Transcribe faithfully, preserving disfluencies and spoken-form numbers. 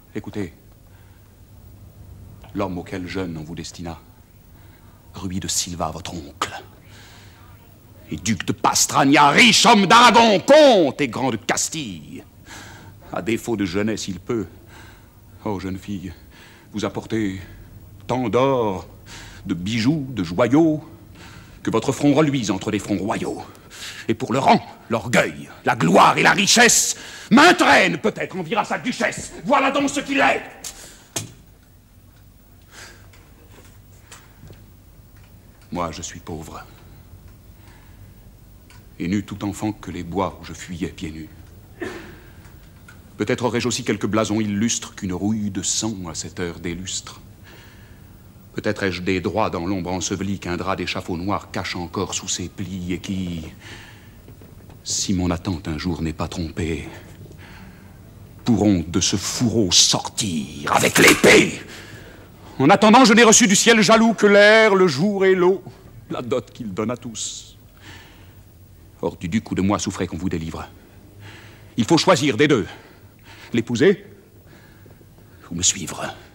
Écoutez, l'homme auquel jeune on vous destina, Rui de Silva, votre oncle, et duc de Pastrania, riche homme d'Aragon, comte et grand de Castille, à défaut de jeunesse, il peut, oh jeune fille, vous apporter tant d'or, de bijoux, de joyaux, que votre front reluise entre des fronts royaux. Et pour le rang, l'orgueil, la gloire et la richesse, maintes reines peut-être enviera sa duchesse. Voilà donc ce qu'il est. Moi, je suis pauvre. Et nu tout enfant que les bois où je fuyais pieds nus. Peut-être aurais-je aussi quelques blasons illustres qu'une rouille de sang à cette heure d'illustre. Peut-être ai-je des droits dans l'ombre ensevelie qu'un drap d'échafaud noir cache encore sous ses plis et qui, si mon attente un jour n'est pas trompée, pourront de ce fourreau sortir avec l'épée. En attendant, je n'ai reçu du ciel jaloux que l'air, le jour et l'eau, la dot qu'il donne à tous. Or, du duc ou de moi souffrait qu'on vous délivre. Il faut choisir des deux. L'épouser ou me suivre.